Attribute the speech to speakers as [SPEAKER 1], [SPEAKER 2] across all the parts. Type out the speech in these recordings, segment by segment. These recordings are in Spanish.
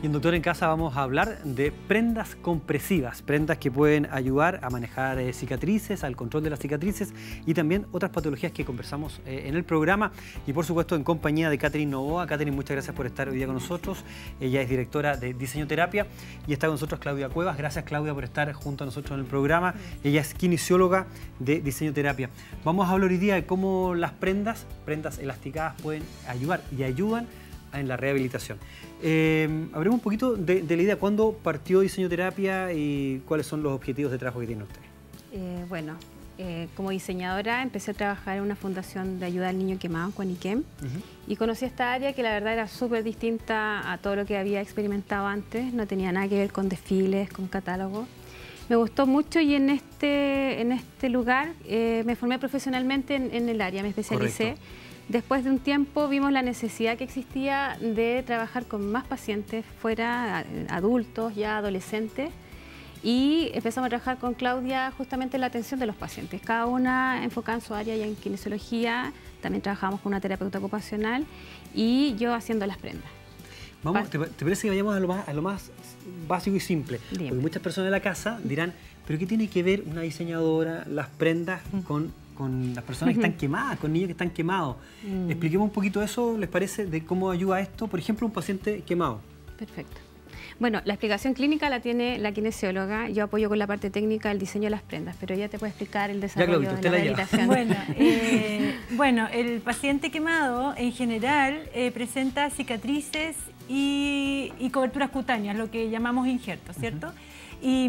[SPEAKER 1] Y en Doctor en Casa vamos a hablar de prendas compresivas, prendas que pueden ayudar a manejar cicatrices, al control de las cicatrices y también otras patologías que conversamos en el programa. Y por supuesto en compañía de Catherine Novoa. Catherine, muchas gracias por estar hoy día con nosotros. Ella es directora de Diseño Terapia y está con nosotros Claudia Cuevas. Gracias, Claudia, por estar junto a nosotros en el programa. Ella es kinesióloga de Diseño Terapia. Vamos a hablar hoy día de cómo las prendas elasticadas pueden ayudar y ayudan en la rehabilitación. Hablemos un poquito de la idea. ¿Cuándo partió Diseño Terapia y cuáles son los objetivos de trabajo que tiene usted?
[SPEAKER 2] Como diseñadora empecé a trabajar en una fundación de ayuda al niño quemado, Juaniquem, y conocí esta área que la verdad era súper distinta a todo lo que había experimentado antes. No tenía nada que ver con desfiles, con catálogos. Me gustó mucho y en este lugar me formé profesionalmente en el área, me especialicé. Correcto. Después de un tiempo vimos la necesidad que existía de trabajar con más pacientes fuera, adultos, ya adolescentes, y empezamos a trabajar con Claudia justamente en la atención de los pacientes, cada una enfocada en su área, ya en kinesiología, también trabajamos con una terapeuta ocupacional y yo haciendo las prendas.
[SPEAKER 1] ¿Te parece que vayamos a lo más básico y simple?
[SPEAKER 2] Dime.
[SPEAKER 1] Porque muchas personas de la casa dirán, ¿pero qué tiene que ver una diseñadora, las prendas, con las personas que están quemadas, con niños que están quemados? Expliquemos un poquito eso, ¿les parece? De cómo ayuda esto, por ejemplo, un paciente quemado.
[SPEAKER 2] Perfecto. Bueno, la explicación clínica la tiene la kinesióloga. Yo apoyo con la parte técnica el diseño de las prendas, pero ella te puede explicar el desarrollo de la rehabilitación.
[SPEAKER 3] Bueno, el paciente quemado en general presenta cicatrices y coberturas cutáneas, lo que llamamos injertos, ¿cierto? Y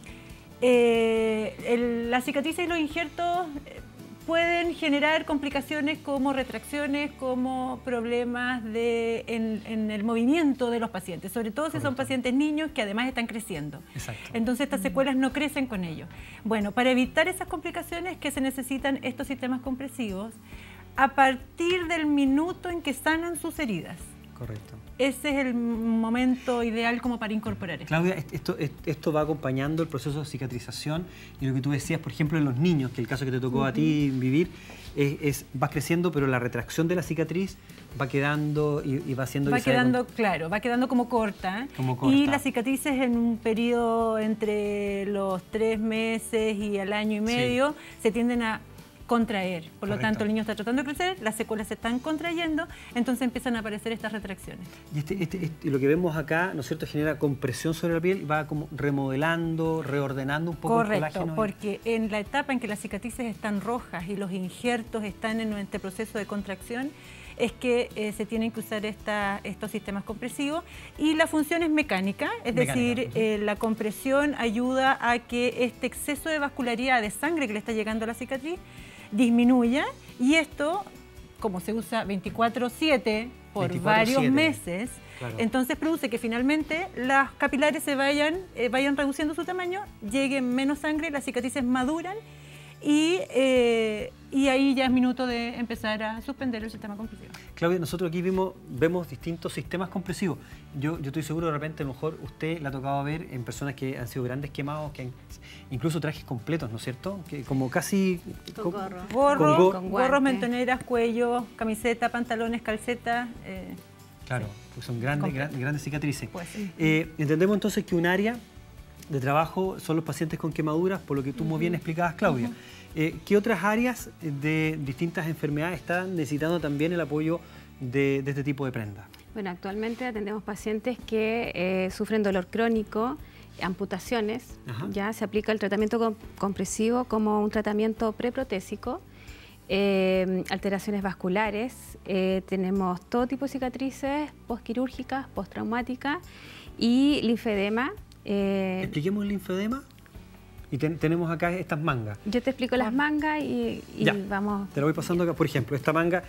[SPEAKER 3] las cicatrices y los injertos pueden generar complicaciones como retracciones, como problemas en el movimiento de los pacientes, sobre todo si son pacientes niños que además están creciendo.
[SPEAKER 1] Exacto.
[SPEAKER 3] Entonces estas secuelas no crecen con ellos. Bueno, para evitar esas complicaciones que se necesitan estos sistemas compresivos a partir del minuto en que sanan sus heridas.
[SPEAKER 1] Correcto.
[SPEAKER 3] Ese es el momento ideal como para incorporar esto.
[SPEAKER 1] Claudia, esto va acompañando el proceso de cicatrización y lo que tú decías, por ejemplo, en los niños, que el caso que te tocó a ti vivir, va creciendo, pero la retracción de la cicatriz va quedando y va haciendo...
[SPEAKER 3] Claro, va quedando como corta. Y las cicatrices en un periodo entre los 3 meses y el año y medio se tienden a contraer. Por lo tanto, el niño está tratando de crecer, las secuelas se están contrayendo, entonces empiezan a aparecer estas retracciones.
[SPEAKER 1] Y lo que vemos acá, ¿no es cierto?, genera compresión sobre la piel, va como remodelando, reordenando un poco el colágeno.
[SPEAKER 3] Correcto, porque en la etapa en que las cicatrices están rojas y los injertos están en este proceso de contracción, es que se tienen que usar estos sistemas compresivos y la función es mecánica, es decir, la compresión ayuda a que este exceso de vascularidad de sangre que le está llegando a la cicatriz disminuya, y esto, como se usa 24/7 por varios meses, entonces produce que finalmente las capilares se vayan reduciendo su tamaño, llegue menos sangre, las cicatrices maduran y ahí ya es minuto de empezar a suspender el sistema compresivo.
[SPEAKER 1] Claudia, nosotros aquí vemos distintos sistemas compresivos. Yo estoy seguro, de repente, a lo mejor usted le ha tocado ver en personas que han sido grandes quemados, que han incluso trajes completos, ¿no es cierto? Que como casi...
[SPEAKER 2] Con gorro.
[SPEAKER 3] Gorros, mentoneras, cuello, camiseta, pantalones, calceta.
[SPEAKER 1] Claro, porque son grandes cicatrices.
[SPEAKER 3] Pues, sí.
[SPEAKER 1] Entendemos entonces que un área de trabajo son los pacientes con quemaduras, por lo que tú muy bien explicabas, Claudia. ¿Qué otras áreas de distintas enfermedades están necesitando también el apoyo de este tipo de prendas?
[SPEAKER 2] Bueno, actualmente atendemos pacientes que sufren dolor crónico, amputaciones. Ya se aplica el tratamiento compresivo como un tratamiento preprotésico, alteraciones vasculares, tenemos todo tipo de cicatrices postquirúrgicas, postraumáticas y linfedema.
[SPEAKER 1] Expliquemos el linfedema. Y tenemos acá estas mangas.
[SPEAKER 2] Yo te explico las mangas y vamos...
[SPEAKER 1] Te lo voy pasando acá. Por ejemplo, esta manga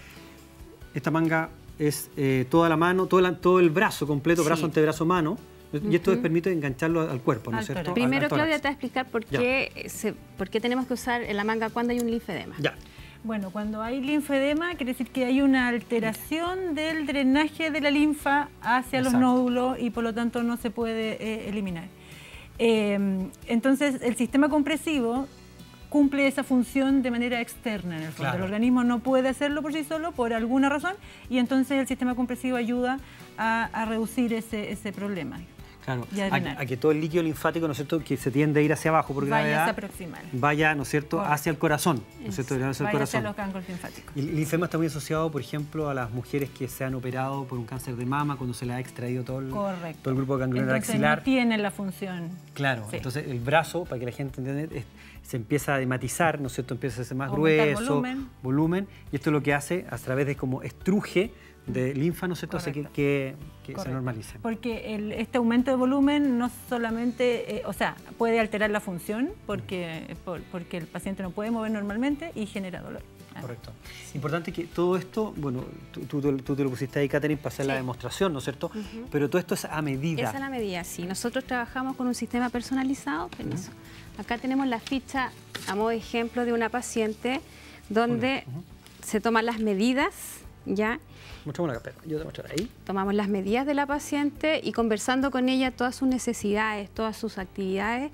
[SPEAKER 1] es toda la mano, todo el brazo completo, brazo, antebrazo, mano. Y esto les permite engancharlo al cuerpo, ¿no es cierto?
[SPEAKER 2] Primero, Claudia, te va a explicar por qué tenemos que usar en la manga cuando hay un linfedema.
[SPEAKER 3] Bueno, cuando hay linfedema quiere decir que hay una alteración del drenaje de la linfa hacia los nódulos y por lo tanto no se puede eliminar. Entonces, el sistema compresivo cumple esa función de manera externa en el fondo.
[SPEAKER 1] Claro.
[SPEAKER 3] El organismo no puede hacerlo por sí solo por alguna razón y entonces el sistema compresivo ayuda a reducir ese problema.
[SPEAKER 1] Claro,
[SPEAKER 3] Y a drenar.
[SPEAKER 1] a que todo el líquido linfático, ¿no es cierto?, que se tiende a ir hacia abajo por
[SPEAKER 3] Vaya
[SPEAKER 1] gravedad,
[SPEAKER 3] a aproximar.
[SPEAKER 1] vaya, ¿no es cierto?,
[SPEAKER 3] Correcto.
[SPEAKER 1] hacia el corazón, ¿no es cierto?, hacia el
[SPEAKER 3] Vaya
[SPEAKER 1] corazón.
[SPEAKER 3] hacia los ganglios linfáticos.
[SPEAKER 1] Y el linfedema está muy asociado, por ejemplo, a las mujeres que se han operado por un cáncer de mama, cuando se le ha extraído todo el grupo ganglionar
[SPEAKER 3] Entonces
[SPEAKER 1] axilar.
[SPEAKER 3] no tiene la función.
[SPEAKER 1] Claro,
[SPEAKER 3] Sí.
[SPEAKER 1] entonces el brazo, para que la gente entienda, se empieza a dematizar, ¿no es cierto?, empieza a ser más
[SPEAKER 3] Aumentar
[SPEAKER 1] grueso, volumen, y esto es lo que hace a través de como estruje de linfa, ¿no es cierto?, hace que se normalice.
[SPEAKER 3] Porque este aumento de volumen no solamente, o sea, puede alterar la función porque el paciente no puede mover normalmente y genera dolor.
[SPEAKER 1] Correcto. Importante que todo esto, bueno, tú te lo pusiste ahí, Catherine, para hacer la demostración, ¿no es cierto? Pero todo esto es a medida.
[SPEAKER 2] Esa es la medida, sí. Nosotros trabajamos con un sistema personalizado. Permiso. Acá tenemos la ficha, a modo de ejemplo, de una paciente donde se toman las medidas, ¿ya?
[SPEAKER 1] Mostramos acá, yo te muestro ahí.
[SPEAKER 2] Tomamos las medidas de la paciente y conversando con ella todas sus necesidades, todas sus actividades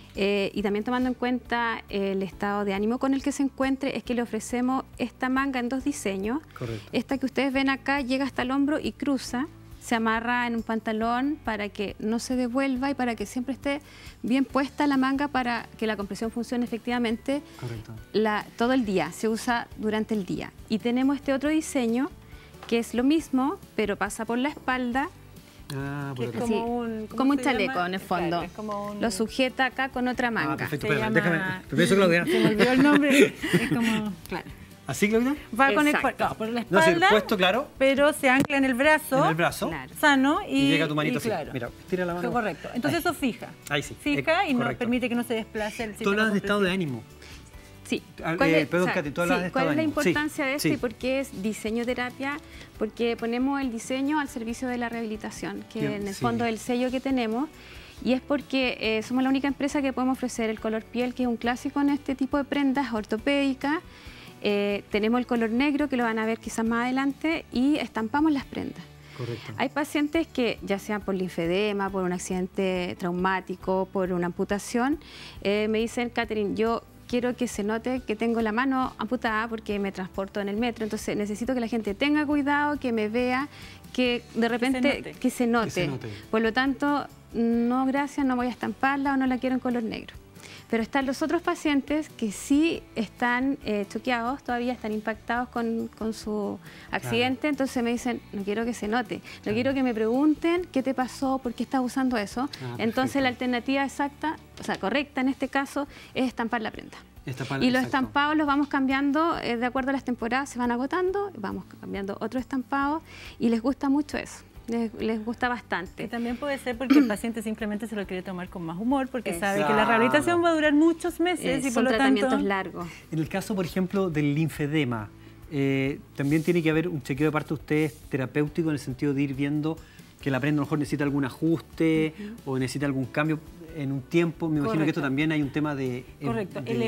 [SPEAKER 2] y también tomando en cuenta el estado de ánimo con el que se encuentre, es que le ofrecemos esta manga en 2 diseños.
[SPEAKER 1] Correcto.
[SPEAKER 2] Esta que ustedes ven acá llega hasta el hombro y cruza, se amarra en un pantalón para que no se devuelva y para que siempre esté bien puesta la manga para que la compresión funcione efectivamente.
[SPEAKER 1] Correcto.
[SPEAKER 2] Todo el día, se usa durante el día. Y tenemos este otro diseño que es lo mismo, pero pasa por la espalda.
[SPEAKER 1] Ah, por acá.
[SPEAKER 2] Sí, como un chaleco en el fondo.
[SPEAKER 3] Claro, es como un...
[SPEAKER 2] Lo sujeta acá con otra manga.
[SPEAKER 1] Ah, perfecto,
[SPEAKER 3] Se
[SPEAKER 1] espérame,
[SPEAKER 3] llama-
[SPEAKER 1] déjame. Permiso, Claudia.
[SPEAKER 3] Se me olvidó el nombre. Es como... Claro.
[SPEAKER 1] ¿Así, Claudia?
[SPEAKER 3] Va con
[SPEAKER 2] Exacto.
[SPEAKER 3] por la
[SPEAKER 1] No, sí,
[SPEAKER 3] espalda,
[SPEAKER 1] puesto, claro,
[SPEAKER 3] pero se ancla en el brazo.
[SPEAKER 1] en el brazo.
[SPEAKER 2] Claro.
[SPEAKER 3] Sano
[SPEAKER 1] Y llega tu manito así.
[SPEAKER 3] claro.
[SPEAKER 1] Mira, tira la mano.
[SPEAKER 3] Correcto. Entonces
[SPEAKER 1] Ahí.
[SPEAKER 3] eso fija.
[SPEAKER 1] Ahí sí.
[SPEAKER 3] Fija y no
[SPEAKER 1] correcto.
[SPEAKER 3] permite que no se desplace el
[SPEAKER 1] Tú
[SPEAKER 3] sistema
[SPEAKER 1] hablas de estado de
[SPEAKER 3] compresivo.
[SPEAKER 1] ánimo.
[SPEAKER 2] Sí.
[SPEAKER 1] Perdón, Katy, tú hablas de
[SPEAKER 2] ¿Cuál
[SPEAKER 1] estado
[SPEAKER 2] es la
[SPEAKER 1] de ánimo?
[SPEAKER 2] importancia de esto
[SPEAKER 1] Sí.
[SPEAKER 2] y por qué es diseño terapia? Porque ponemos el diseño al servicio de la rehabilitación, que
[SPEAKER 1] Bien,
[SPEAKER 2] en el
[SPEAKER 1] sí.
[SPEAKER 2] fondo es el sello que tenemos. Y es porque somos la única empresa que podemos ofrecer el color piel, que es un clásico en este tipo de prendas ortopédicas. Tenemos el color negro, que lo van a ver quizás más adelante, y estampamos las prendas.
[SPEAKER 1] Correcto.
[SPEAKER 2] Hay pacientes que, ya sea por linfedema, por un accidente traumático, por una amputación, me dicen, Catherine, yo quiero que se note que tengo la mano amputada porque me transporto en el metro, entonces necesito que la gente tenga cuidado, que me vea, que de repente que se note. Por lo tanto, no, gracias, no voy a estamparla o no la quiero en color negro. Pero están los otros pacientes que sí están choqueados, todavía están impactados con su accidente, claro. Entonces me dicen, no quiero que se note, no quiero que me pregunten qué te pasó, por qué estás usando eso. Entonces la alternativa exacta, o sea, correcta en este caso, es estampar la prenda. Y los estampados los vamos cambiando de acuerdo a las temporadas, se van agotando, vamos cambiando otro estampado y les gusta mucho eso. Les gusta bastante.
[SPEAKER 3] Y también puede ser porque el paciente simplemente se lo quiere tomar con más humor, porque sabe que la rehabilitación va a durar muchos meses y por lo tanto...
[SPEAKER 2] Son tratamientos largos.
[SPEAKER 1] En el caso, por ejemplo, del linfedema, también tiene que haber un chequeo de parte de ustedes terapéutico en el sentido de ir viendo que la prenda a lo mejor necesita algún ajuste o necesita algún cambio en un tiempo. Me imagino que esto también hay un tema de...
[SPEAKER 3] Correcto. El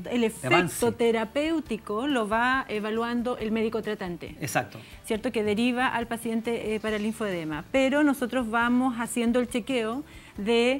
[SPEAKER 3] efecto terapéutico lo va evaluando el médico tratante.
[SPEAKER 1] Exacto.
[SPEAKER 3] ¿Cierto? Que deriva al paciente para el linfedema. Pero nosotros vamos haciendo el chequeo de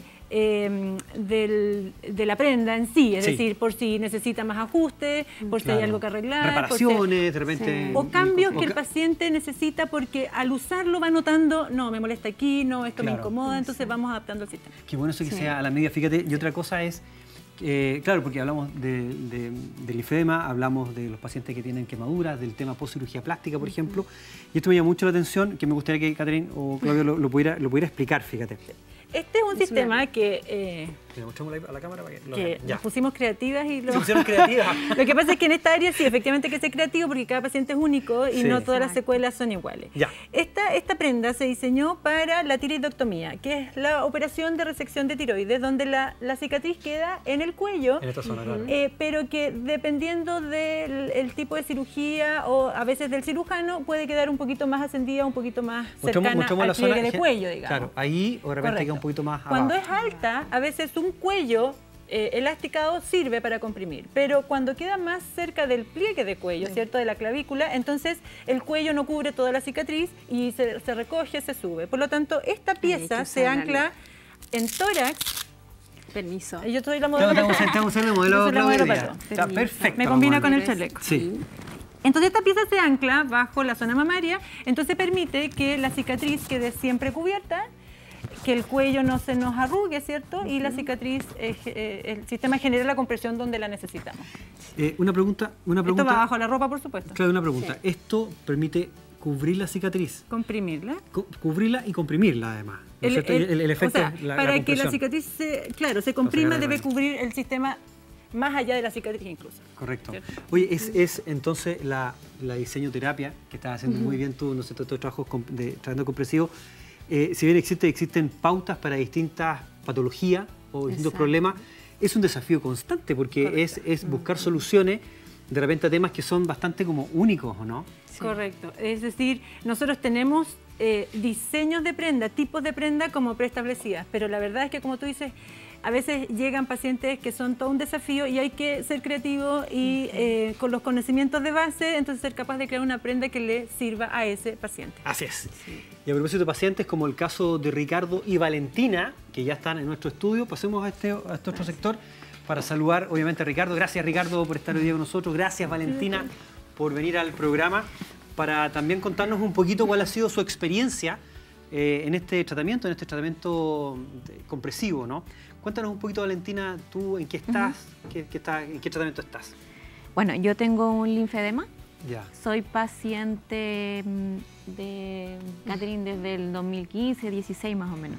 [SPEAKER 3] la prenda en sí, es decir, por si necesita más ajuste, por si hay algo que arreglar.
[SPEAKER 1] Reparaciones, de repente...
[SPEAKER 3] O cambios que el paciente necesita porque al usarlo va notando, no, me molesta aquí, no, esto me incomoda, entonces vamos adaptando el sistema.
[SPEAKER 1] Qué bueno eso que sea a la medida, fíjate. Y otra cosa es, claro, porque hablamos del linfedema, hablamos de los pacientes que tienen quemaduras, del tema post-cirugía plástica, por ejemplo, y esto me llama mucho la atención, que me gustaría que Catherine o Claudio lo pudiera explicar, fíjate.
[SPEAKER 3] Este es un sistema que...
[SPEAKER 1] Le mostramos a la cámara para que lo
[SPEAKER 3] que
[SPEAKER 1] vean.
[SPEAKER 3] nos pusimos creativas y
[SPEAKER 1] Se pusieron creativas.
[SPEAKER 3] Lo que pasa es que en esta área sí, efectivamente hay que ser creativo porque cada paciente es único y no todas las secuelas son iguales.
[SPEAKER 1] Ya.
[SPEAKER 3] Esta prenda se diseñó para la tiroidectomía, que es la operación de resección de tiroides, donde la cicatriz queda en el cuello,
[SPEAKER 1] en esta zona, claro.
[SPEAKER 3] pero que dependiendo del tipo de cirugía o a veces del cirujano, puede quedar un poquito más ascendida, un poquito más cercana al pliegue de cuello, digamos.
[SPEAKER 1] Claro, ahí o de repente queda un poquito más abajo.
[SPEAKER 3] Cuando es alta, a veces un cuello elasticado sirve para comprimir, pero cuando queda más cerca del pliegue de cuello, ¿cierto? De la clavícula, entonces el cuello no cubre toda la cicatriz y se recoge, se sube. Por lo tanto, esta pieza se ancla en tórax
[SPEAKER 2] Permiso.
[SPEAKER 3] Yo soy la modelo.
[SPEAKER 1] Estamos en el modelo Claudia. Está perfecto.
[SPEAKER 3] Me combina con el chaleco.
[SPEAKER 1] Sí.
[SPEAKER 3] Entonces esta pieza se ancla bajo la zona mamaria, entonces permite que la cicatriz quede siempre cubierta, que el cuello no se nos arrugue, ¿cierto? Y la cicatriz, el sistema genera la compresión donde la necesitamos.
[SPEAKER 1] Una pregunta.
[SPEAKER 3] Esto va bajo la ropa, por supuesto.
[SPEAKER 1] Claro, una pregunta. Sí. ¿Esto permite cubrir la cicatriz?
[SPEAKER 3] Comprimirla.
[SPEAKER 1] Cubrirla y comprimirla, además. ¿No es cierto? El efecto,
[SPEAKER 3] o sea,
[SPEAKER 1] la
[SPEAKER 3] para
[SPEAKER 1] compresión.
[SPEAKER 3] que la cicatriz se comprima, debe cubrir el sistema más allá de la cicatriz incluso.
[SPEAKER 1] Correcto.
[SPEAKER 3] ¿Cierto?
[SPEAKER 1] Oye, es entonces la diseñoterapia, que estás haciendo muy bien tú, ¿no es cierto?, estos trabajos de tratamiento compresivo. Si bien existen pautas para distintas patologías o distintos problemas, es un desafío constante porque es buscar soluciones de repente a temas que son bastante como únicos, ¿o no?
[SPEAKER 3] Sí. Correcto. Es decir, nosotros tenemos diseños de prenda, tipos de prenda como preestablecidas, pero la verdad es que, como tú dices, a veces llegan pacientes que son todo un desafío y hay que ser creativo y con los conocimientos de base, entonces ser capaz de crear una prenda que le sirva a ese paciente.
[SPEAKER 1] Así es. Sí. Y a propósito de pacientes, como el caso de Ricardo y Valentina, que ya están en nuestro estudio, pasemos a este otro sector para saludar, obviamente, a Ricardo. Gracias, Ricardo, por estar hoy día con nosotros. Gracias, Valentina, por venir al programa, para también contarnos un poquito cuál ha sido su experiencia en este tratamiento compresivo, ¿no? Cuéntanos un poquito, Valentina, tú en qué estás, en qué tratamiento estás.
[SPEAKER 4] Bueno, yo tengo un linfedema.
[SPEAKER 1] Ya.
[SPEAKER 4] Soy paciente de Catherine desde el 2015, 16 más o menos.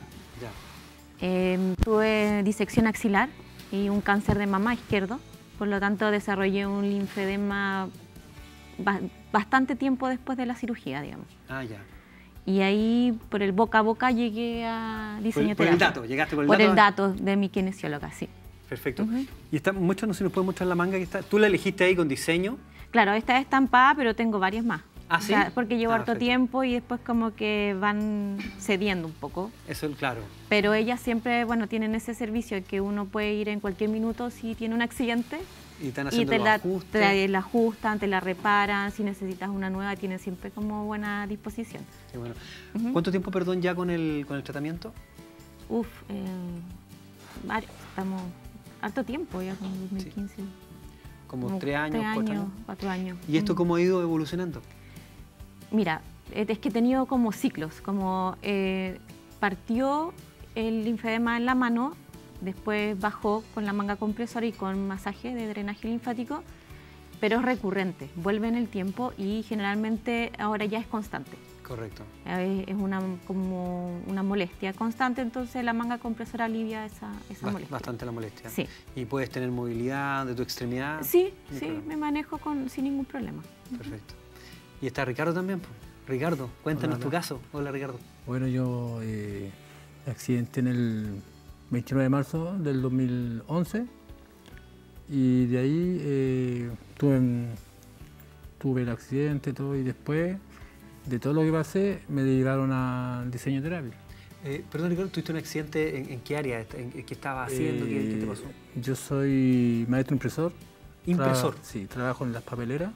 [SPEAKER 1] Ya.
[SPEAKER 4] Tuve disección axilar y un cáncer de mama izquierdo, por lo tanto desarrollé un linfedema bastante tiempo después de la cirugía, digamos.
[SPEAKER 1] Ah, ya.
[SPEAKER 4] Y ahí, por el boca a boca, llegué a diseño
[SPEAKER 1] Por el dato, llegaste por el dato.
[SPEAKER 4] Por el dato de mi kinesióloga, sí.
[SPEAKER 1] Perfecto. Y muéstranos si nos puedes mostrar la manga que está. ¿Tú la elegiste ahí con diseño?
[SPEAKER 4] Claro, esta es estampada, pero tengo varias más.
[SPEAKER 1] ¿Ah, sí?
[SPEAKER 4] O sea, porque llevo harto
[SPEAKER 1] perfecto.
[SPEAKER 4] tiempo y después como que van cediendo un poco.
[SPEAKER 1] Eso, claro.
[SPEAKER 4] Pero ellas siempre, bueno, tienen ese servicio que uno puede ir en cualquier minuto si tiene un accidente.
[SPEAKER 1] Y están haciendo los ajustes.
[SPEAKER 4] Te la ajustan, te la reparan, si necesitas una nueva, tienen siempre como buena disposición.
[SPEAKER 1] Qué bueno. ¿Cuánto tiempo, perdón, ya con el tratamiento?
[SPEAKER 4] Uf, estamos harto tiempo ya con 2015.
[SPEAKER 1] Sí. Como 3 años, 4 años.
[SPEAKER 4] 4 años.
[SPEAKER 1] ¿Y esto cómo ha ido evolucionando?
[SPEAKER 4] Mira, es que he tenido como ciclos, como partió el linfedema en la mano, después bajó con la manga compresora y con masaje de drenaje linfático, pero es recurrente, vuelve en el tiempo y generalmente ahora ya es constante.
[SPEAKER 1] Correcto.
[SPEAKER 4] Es como una molestia constante, entonces la manga compresora alivia esa molestia.
[SPEAKER 1] Bastante la molestia.
[SPEAKER 4] Sí.
[SPEAKER 1] ¿Y puedes tener movilidad de tu extremidad?
[SPEAKER 4] Sí, me manejo sin ningún problema.
[SPEAKER 1] Perfecto. ¿Y está Ricardo también? Ricardo, cuéntanos tu caso. Hola, Ricardo.
[SPEAKER 5] Bueno, yo accidenté en el 29 de marzo del 2011 y de ahí tuve el accidente todo, y después de todo lo que pasé me dedicaron al diseño terapia.
[SPEAKER 1] Perdón, Ricardo, ¿tuviste un accidente en qué área? ¿En qué estabas haciendo? ¿Qué te pasó?
[SPEAKER 5] Yo soy maestro impresor.
[SPEAKER 1] ¿Impresor?
[SPEAKER 5] Sí, trabajo en las papeleras.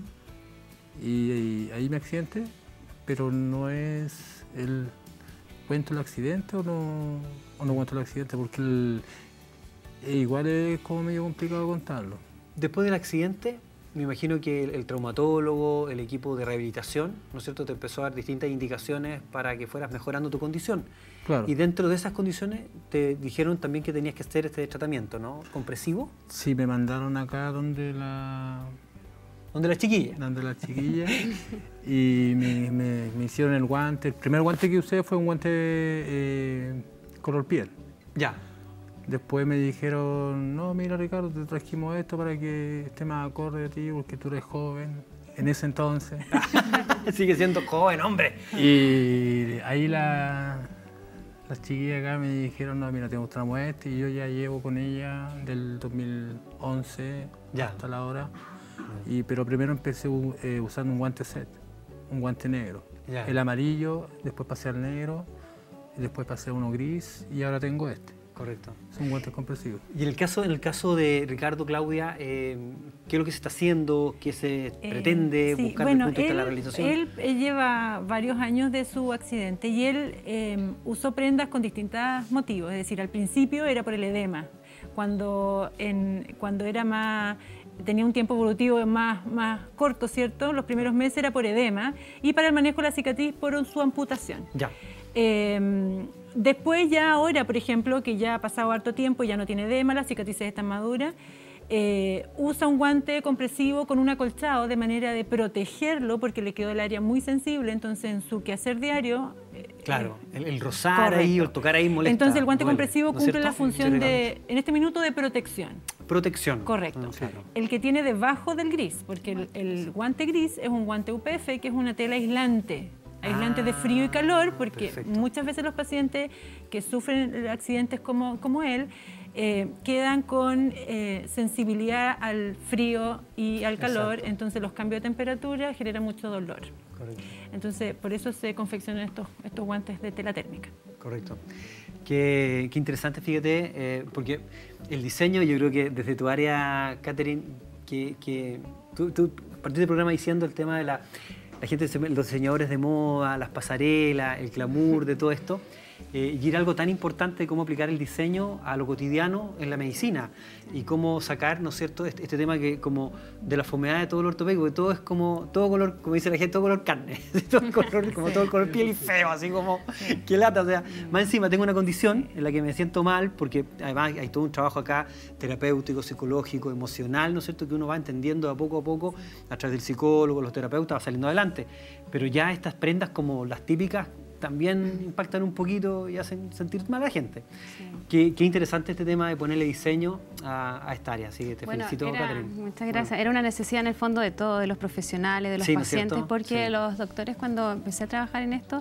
[SPEAKER 5] Y ahí me accidenté, pero no es ¿cuento el accidente o no cuento el accidente? Porque igual es como medio complicado contarlo.
[SPEAKER 1] Después del accidente, me imagino que el traumatólogo, el equipo de rehabilitación, ¿no es cierto?, te empezó a dar distintas indicaciones para que fueras mejorando tu condición.
[SPEAKER 5] Claro.
[SPEAKER 1] Y dentro de esas condiciones te dijeron también que tenías que hacer este tratamiento, ¿no? ¿Compresivo?
[SPEAKER 5] Sí, me mandaron acá donde la
[SPEAKER 1] chiquilla.
[SPEAKER 5] Donde la chiquilla. Y me hicieron el guante. El primer guante que usé fue un guante color piel.
[SPEAKER 1] Ya.
[SPEAKER 5] Después me dijeron, no, mira, Ricardo, te trajimos esto para que esté más acorde a ti, porque tú eres joven. En ese entonces.
[SPEAKER 1] Sigue siendo joven, hombre.
[SPEAKER 5] Y ahí las chiquillas acá me dijeron, no, mira, te mostramos este, y yo ya llevo con ella del 2011 hasta la hora. Pero primero empecé usando un guante set, un guante negro. El amarillo, después pasé al negro, y después pasé a uno gris, y ahora tengo este.
[SPEAKER 1] Correcto.
[SPEAKER 5] Son guantes compresivos.
[SPEAKER 1] Y en el caso de Ricardo, Claudia, ¿qué es lo que se está haciendo? ¿Qué se pretende buscar desde el punto de vista de la realización?
[SPEAKER 3] Él lleva varios años de su accidente y él usó prendas con distintos motivos. Es decir, al principio era por el edema. Cuando tenía un tiempo evolutivo más corto, ¿cierto? Los primeros meses era por edema y para el manejo de la cicatriz por su amputación.
[SPEAKER 1] Ya.
[SPEAKER 3] Después ya ahora, por ejemplo, que ya ha pasado harto tiempo, ya no tiene edema, las cicatrices están maduras, usa un guante compresivo con un acolchado de manera de protegerlo porque le quedó el área muy sensible, entonces en su quehacer diario...
[SPEAKER 1] Claro, el rozar ahí o el tocar ahí molesta.
[SPEAKER 3] Entonces el guante
[SPEAKER 1] duele,
[SPEAKER 3] compresivo
[SPEAKER 1] ¿no es
[SPEAKER 3] cumple
[SPEAKER 1] cierto?
[SPEAKER 3] la función en este minuto de protección.
[SPEAKER 1] Protección.
[SPEAKER 3] Correcto.
[SPEAKER 1] Claro.
[SPEAKER 3] El que tiene debajo del gris, porque el guante gris es un guante UPF que es una tela aislante de frío y calor, porque muchas veces los pacientes que sufren accidentes como él quedan con sensibilidad al frío y al calor, entonces los cambios de temperatura generan mucho dolor.
[SPEAKER 1] Correcto.
[SPEAKER 3] Entonces, por eso se confeccionan estos guantes de tela térmica.
[SPEAKER 1] Correcto. Qué interesante, fíjate, porque el diseño, yo creo que desde tu área, Catherine, que tú partiste del programa diciendo el tema de la gente, los diseñadores de moda, las pasarelas, el glamour de todo esto, y era algo tan importante como aplicar el diseño a lo cotidiano en la medicina y cómo sacar, ¿no es cierto?, este tema que como de la fomedad de todo el ortopédico, que todo es como, todo color, como dice la gente, todo color carne, todo color, como todo el color piel y feo, así como, qué lata, o sea, más encima tengo una condición en la que me siento mal, porque además hay todo un trabajo acá terapéutico, psicológico, emocional, ¿no es cierto?, que uno va entendiendo a poco, a través del psicólogo, los terapeutas, va saliendo adelante, pero ya estas prendas como las típicas, también impactan un poquito y hacen sentir mal a la gente. Sí. Qué interesante este tema de ponerle diseño a esta área, así que te felicito, Catherine.
[SPEAKER 2] Muchas gracias. Era una necesidad en el fondo de todos, de los profesionales, de los pacientes, porque los doctores cuando empecé a trabajar en esto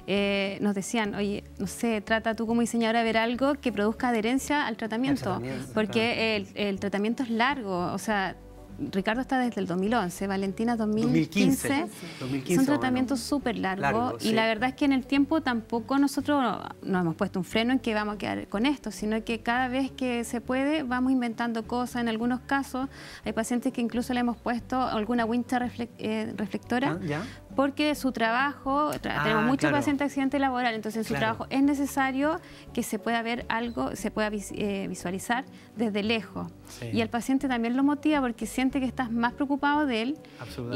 [SPEAKER 2] nos decían, oye, no sé, trata tú como diseñadora de ver algo que produzca adherencia al tratamiento, porque el tratamiento es largo, o sea, Ricardo está desde el 2011, Valentina 2015. Son tratamientos súper largos y la verdad es que en el tiempo tampoco nosotros nos hemos puesto un freno en que vamos a quedar con esto, sino que cada vez que se puede vamos inventando cosas. En algunos casos hay pacientes que incluso le hemos puesto alguna wincha reflectora. Porque su trabajo, tenemos muchos pacientes accidente laboral, entonces en su trabajo es necesario que se pueda ver algo, se pueda visualizar desde lejos. Y el paciente también lo motiva porque siente que estás más preocupado de él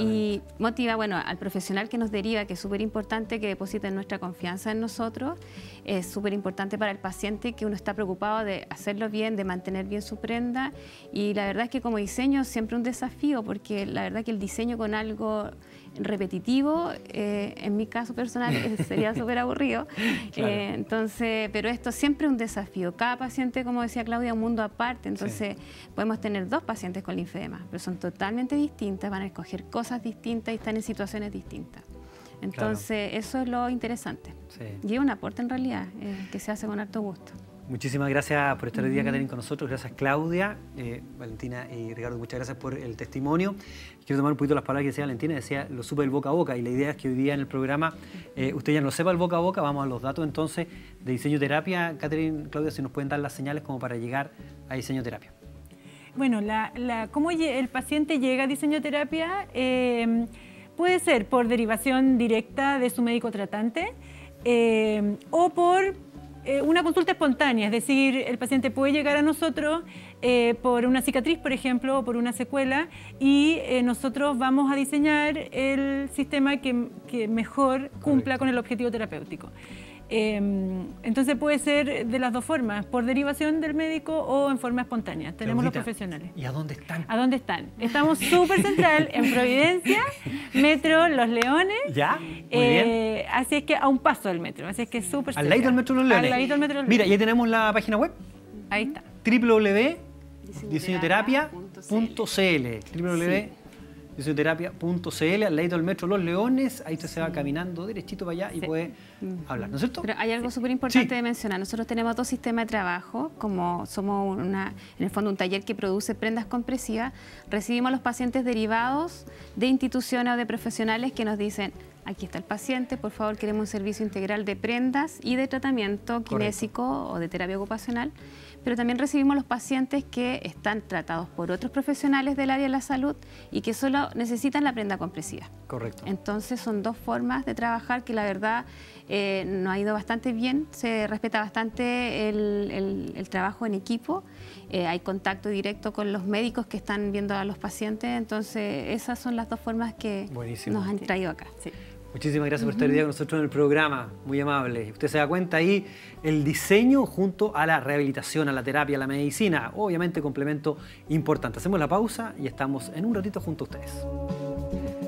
[SPEAKER 2] y motiva, bueno, al profesional que nos deriva, que es súper importante que depositen nuestra confianza en nosotros. Es súper importante para el paciente que uno está preocupado de hacerlo bien, de mantener bien su prenda, y la verdad es que como diseño siempre un desafío, porque la verdad que el diseño con algo repetitivo, en mi caso personal sería súper aburrido. Entonces, pero esto siempre es un desafío. Cada paciente, como decía Claudia, un mundo aparte. Entonces, podemos tener dos pacientes con linfedema, pero son totalmente distintas, van a escoger cosas distintas y están en situaciones distintas. Entonces, eso es lo interesante. Y es un aporte en realidad que se hace con harto gusto.
[SPEAKER 1] Muchísimas gracias por estar hoy día, Catherine, con nosotros. Gracias, Claudia, Valentina y Ricardo. Muchas gracias por el testimonio. Quiero tomar un poquito las palabras que decía Valentina. Decía, lo supe del boca a boca. Y la idea es que hoy día en el programa usted ya no lo sepa el boca a boca. Vamos a los datos entonces de diseño terapia. Catherine, Claudia, si nos pueden dar las señales como para llegar a diseño terapia.
[SPEAKER 3] Bueno, cómo el paciente llega a diseño terapia puede ser por derivación directa de su médico tratante o por una consulta espontánea, es decir, el paciente puede llegar a nosotros por una cicatriz, por ejemplo, o por una secuela, y nosotros vamos a diseñar el sistema que mejor cumpla con el objetivo terapéutico. Entonces puede ser de las dos formas, por derivación del médico o en forma espontánea. Tenemos los profesionales.
[SPEAKER 1] ¿Y a dónde están?
[SPEAKER 3] ¿A dónde están? Estamos súper central en Providencia, Metro Los Leones.
[SPEAKER 1] ¿Ya? Muy bien.
[SPEAKER 3] Así es que a un paso del metro, así es que es súper cerca.
[SPEAKER 1] ¿Al ladito del Metro Los Leones?
[SPEAKER 3] Al ladito del Metro Los
[SPEAKER 1] Mira,
[SPEAKER 3] Leones.
[SPEAKER 1] ya tenemos la página web.
[SPEAKER 3] Ahí está.
[SPEAKER 1] www.diseñoterapia.cl diseñoterapia.cl, al ladito del Metro Los Leones. Ahí usted se va caminando derechito para allá y puede hablar, ¿no es cierto?
[SPEAKER 2] Pero hay algo súper importante de mencionar. Nosotros tenemos dos sistemas de trabajo, como somos en el fondo un taller que produce prendas compresivas. Recibimos a los pacientes derivados de instituciones o de profesionales que nos dicen, aquí está el paciente, por favor queremos un servicio integral de prendas y de tratamiento kinésico o de terapia ocupacional, pero también recibimos los pacientes que están tratados por otros profesionales del área de la salud y que solo necesitan la prenda compresiva.
[SPEAKER 1] Correcto.
[SPEAKER 2] Entonces son dos formas de trabajar que la verdad nos ha ido bastante bien, se respeta bastante el trabajo en equipo, hay contacto directo con los médicos que están viendo a los pacientes, entonces esas son las dos formas que nos han traído acá. Sí.
[SPEAKER 1] Muchísimas gracias por estar hoy día con nosotros en el programa, muy amable. Usted se da cuenta ahí, el diseño junto a la rehabilitación, a la terapia, a la medicina, obviamente complemento importante. Hacemos la pausa y estamos en un ratito junto a ustedes.